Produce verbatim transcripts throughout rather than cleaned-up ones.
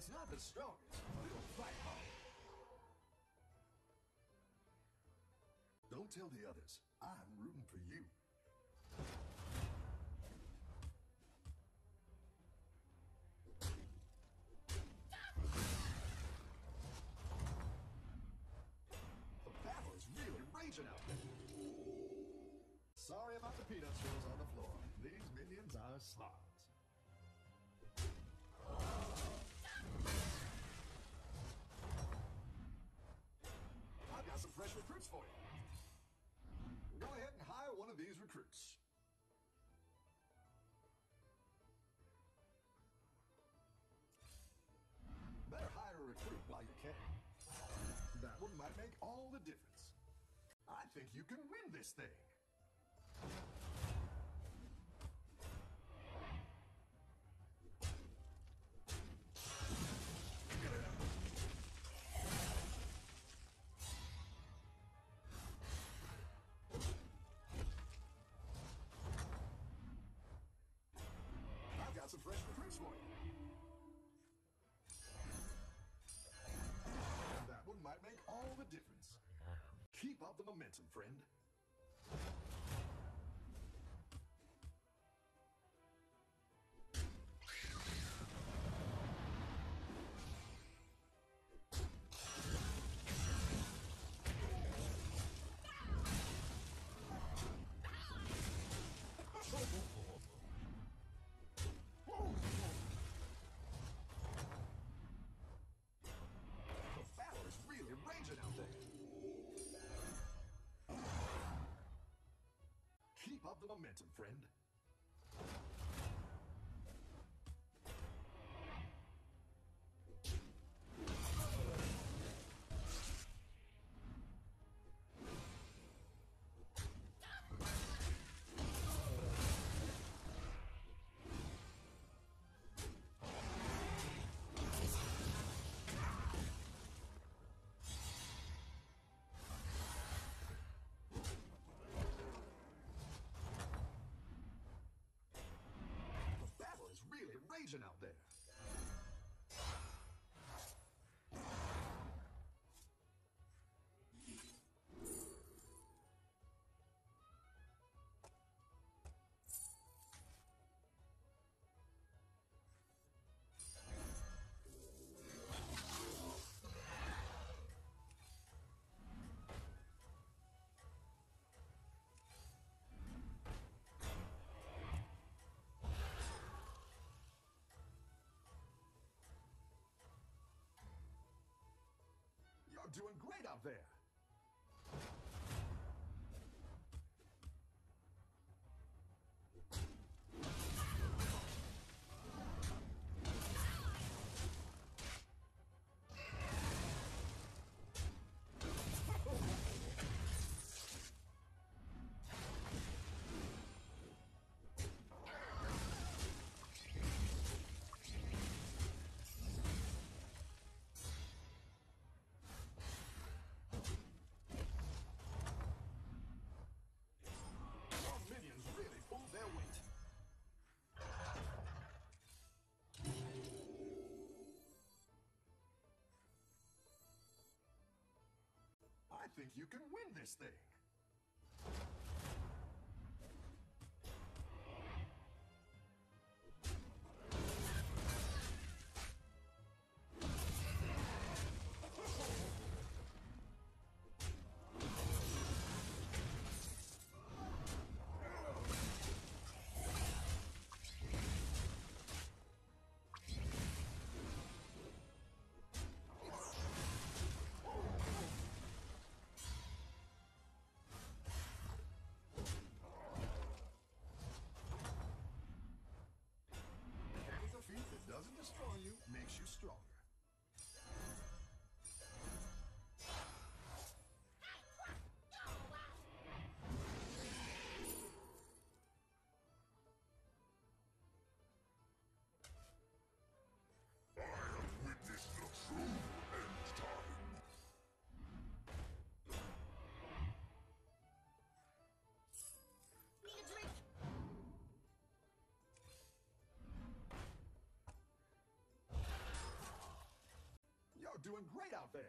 It's not the strongest, but it'll fight hard. Don't tell the others. I'm rooting for you. The battle is really raging out there. Sorry about the peanut shells on the floor. These minions are smart. I've got some fresh recruits for you. Go ahead and hire one of these recruits. Better hire a recruit while you can. That one might make all the difference. I think you can win this thing. I've got some fresh recruits for you. That one might make all the difference. Keep up the momentum, friend. Raging out there. Keep up the momentum, friend. Really raging out there. You're doing great out there. Minions really pulled their weight. I think you can win this thing. You're doing great out there.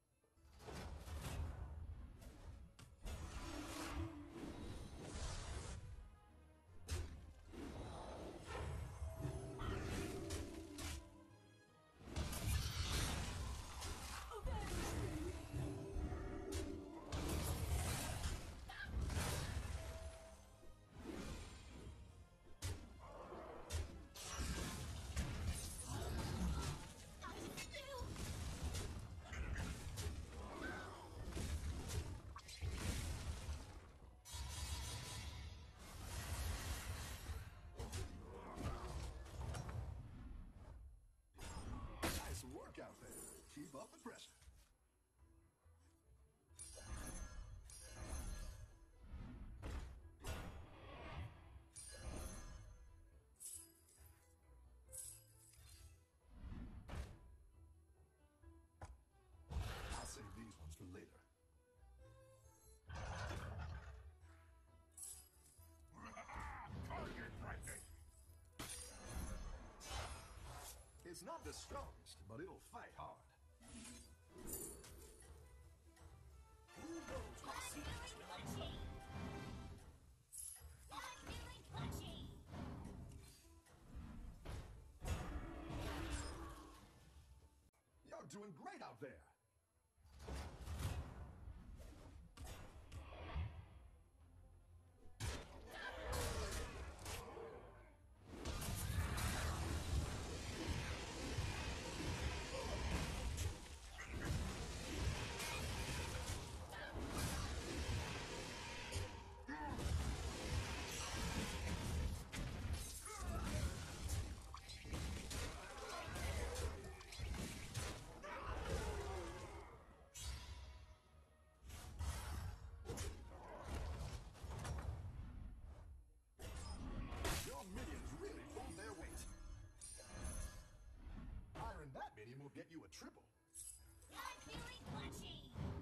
Work out there. Keep up the pressure. I'll save these ones for later. Target practice. It's not the strongest, but it'll fight hard. Who knows what secrets will unfold? I'm feeling punchy. You're doing great out there. Will get you a triple. I'm feeling punchy.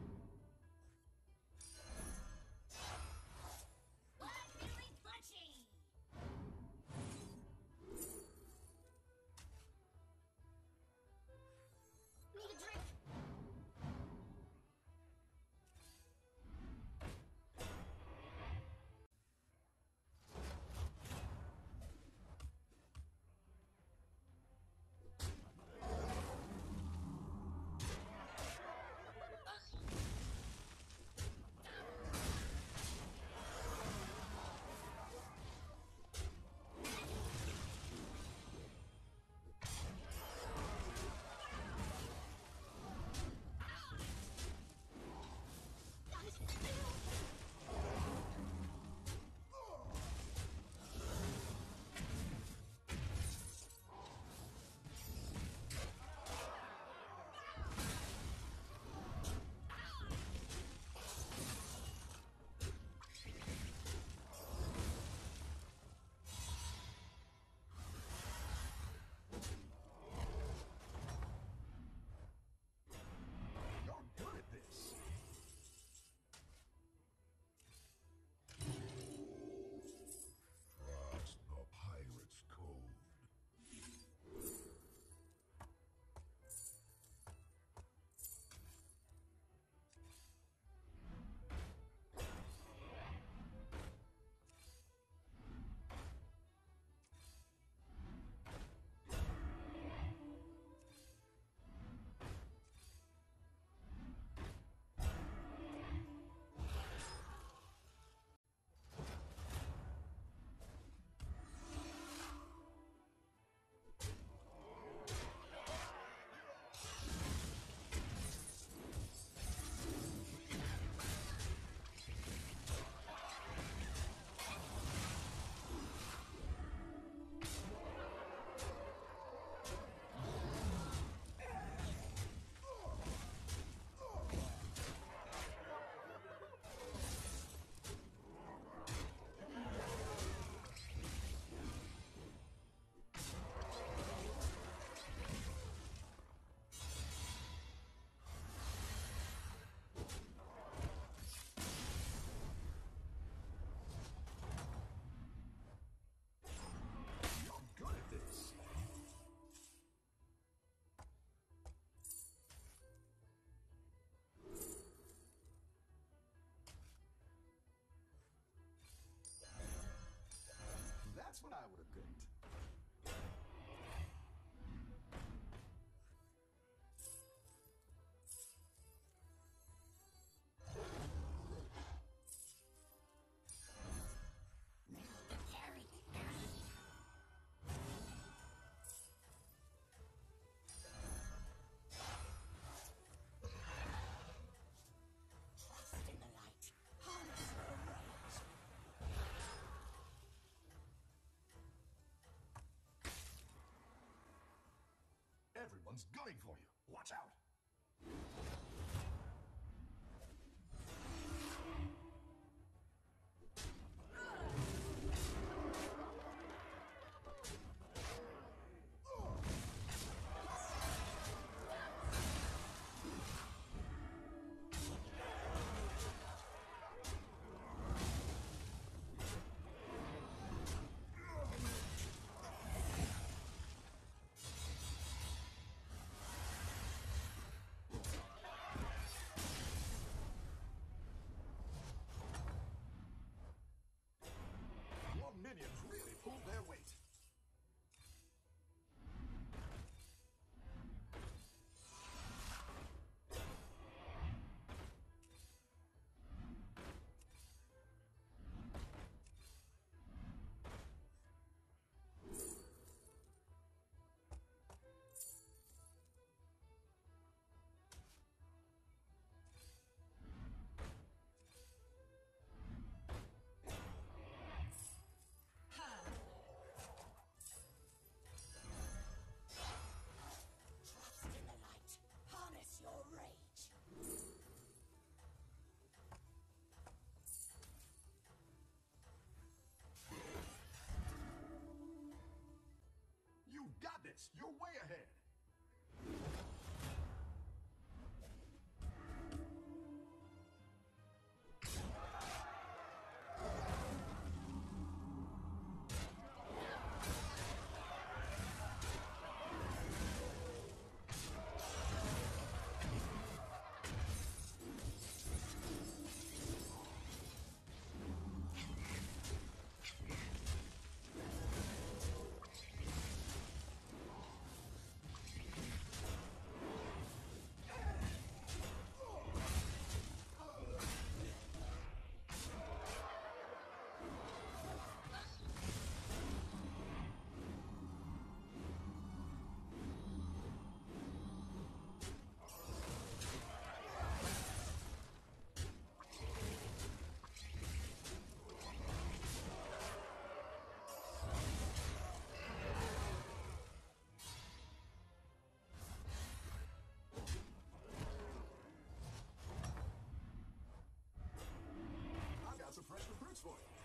I'm feeling punchy. Need a drink? Everyone's gunning for you. Watch out. Minions really pulled their weight. You got this! You're way ahead! Fresh recruits for you.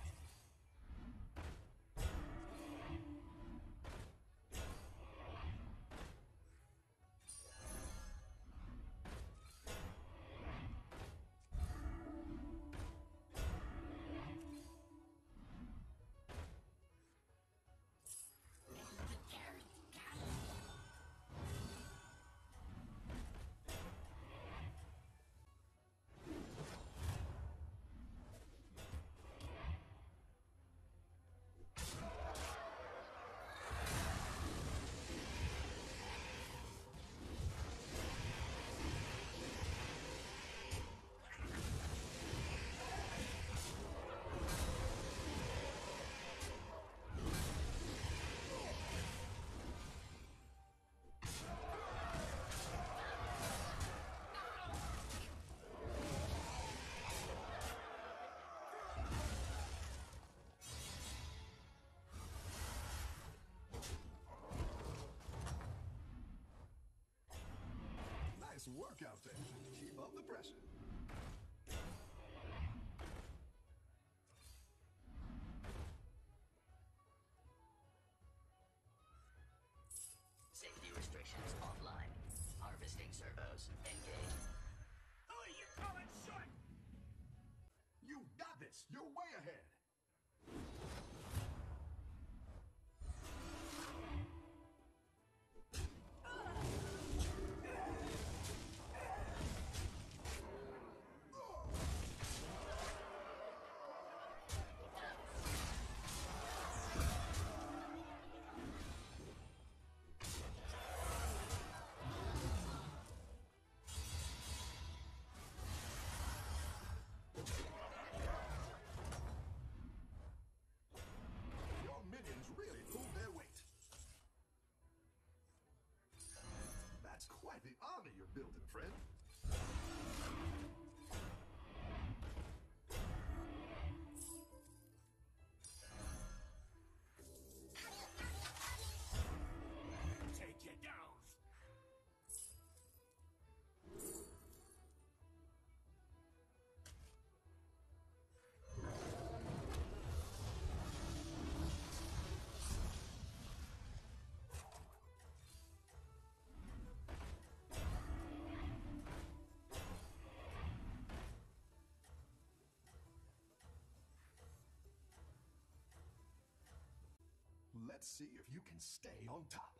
Nice work out there. Keep up the pressure. Safety restrictions offline. Harvesting servos engaged. Who are you calling short? You got this. You're way ahead. Quite the army you're building, friend. Take you down. Let's see if you can stay on top.